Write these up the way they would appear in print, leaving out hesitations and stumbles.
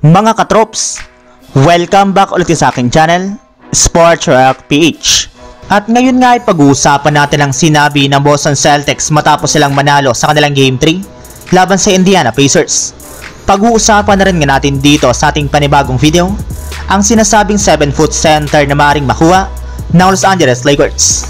Mga katrops, welcome back ulit sa aking channel, Sports Rock PH. At ngayon nga ay pag-uusapan natin ang sinabi ng Boston Celtics matapos silang manalo sa kanilang Game 3 laban sa Indiana Pacers. Pag-uusapan na rin nga natin dito sa ating panibagong video ang sinasabing 7-foot center na maaaring makuha ng Los Angeles Lakers.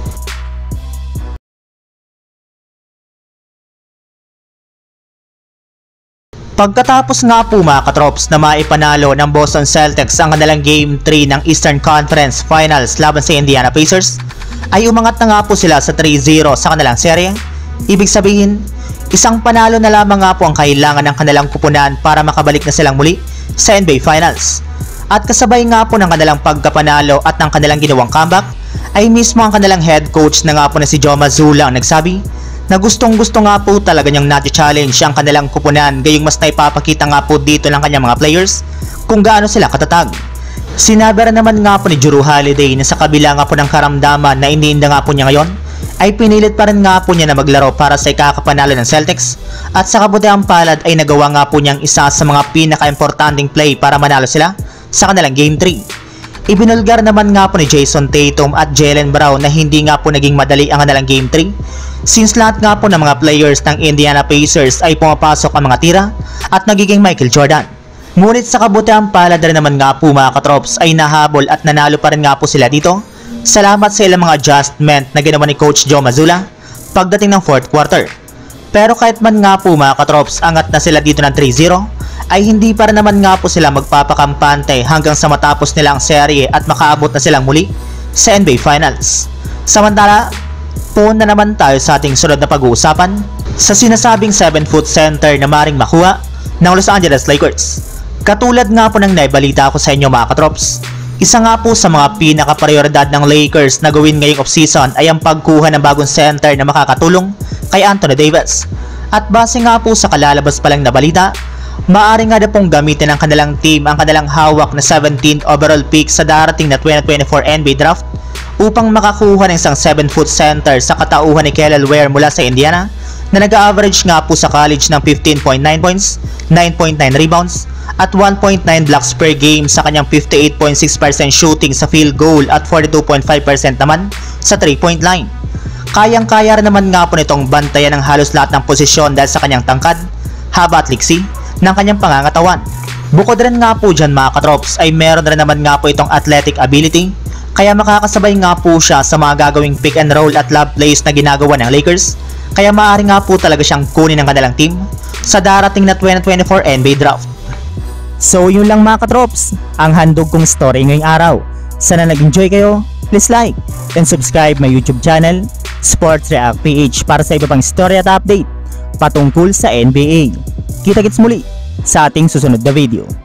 Pagkatapos nga po mga katrops na maipanalo ng Boston Celtics ang kanilang Game 3 ng Eastern Conference Finals laban sa Indiana Pacers, ay umangat na nga po sila sa 3-0 sa kanilang serye. Ibig sabihin, isang panalo na lamang nga po ang kailangan ng kanilang kupunan para makabalik na silang muli sa NBA Finals. At kasabay nga po ng kanilang pagkapanalo at ng kanilang ginawang comeback, ay mismo ang kanilang head coach na nga po na si Joe Mazzulla ang nagsabi na gustong-gusto nga po talaga niyang nati-challenge ang kanilang kupunan, gayong mas naipapakita nga po dito ng kanyang mga players kung gaano sila katatag. Sinabi rin naman nga po ni Jrue Holiday na sa kabila nga po ng karamdaman na iniinda nga po niya ngayon, ay pinilit pa rin nga po niya na maglaro para sa ikakapanalo ng Celtics, at sa kabutihang palad ay nagawa nga po niyang isa sa mga pinaka-importanting play para manalo sila sa kanilang Game 3. Ibinulgar naman nga po ni Jason Tatum at Jaylen Brown na hindi nga po naging madali ang kanilang Game 3, since lahat nga po ng mga players ng Indiana Pacers ay pumapasok ang mga tira at nagiging Michael Jordan. Ngunit sa kabutihang palad rin naman nga po mga katrops ay nahabol at nanalo pa rin nga po sila dito, salamat sa ilang mga adjustment na ginawa ni Coach Joe Mazzulla pagdating ng 4th quarter. Pero kahit man nga po mga katrops angat na sila dito ng 3-0, ay hindi pa rin naman nga po sila magpapakampante hanggang sa matapos nila ang serye at makaabot na silang muli sa NBA Finals. Samantala, puon na naman tayo sa ating sunod na pag-uusapan sa sinasabing 7-foot center na maaaring makuha ng Los Angeles Lakers. Katulad nga po ng naibalita ko sa inyo mga katrops, isa nga po sa mga pinaka-prioridad ng Lakers na gawin ngayong offseason ay ang pagkuha ng bagong center na makakatulong kay Anthony Davis. At base nga po sa kalalabas pa lang na balita, maaari nga na pong gamitin ng kanilang team ang kanilang hawak na 17th overall pick sa darating na 2024 NBA Draft upang makakuha ng isang 7-foot center sa katauhan ni Kelly Ware mula sa Indiana na nag-average nga po sa college ng 15.9 points, 9.9 rebounds at 1.9 blocks per game sa kanyang 58.6% shooting sa field goal at 42.5% naman sa 3-point line. Kayang-kaya rin naman nga po nitong bantayan ng halos lahat ng posisyon dahil sa kanyang tangkad, haba at liksi ng kanyang pangangatawan. Bukod rin nga po dyan mga katrops ay meron rin naman nga po itong athletic ability, kaya makakasabay nga po siya sa mga gagawing pick and roll at lob plays na ginagawa ng Lakers, kaya maaari nga po talaga siyang kunin ng kanilang team sa darating na 2024 NBA Draft. So yun lang mga katrops, ang handog kong story ngayong araw. Sana nag-enjoy kayo, please like and subscribe my YouTube channel, Sports React PH, para sa iba pang story at update patungkol sa NBA. Kita-kits muli sa ating susunod na video.